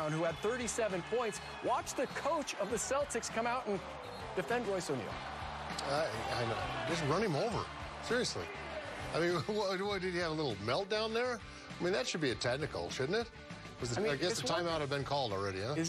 rebound, who had 37 points. Watch the coach of the Celtics come out and defend Royce O'Neal. I know. Just run him over. Seriously. I mean, what, did he have a little meltdown there? I mean, that should be a technical, shouldn't it? I guess the timeout had been called already, huh?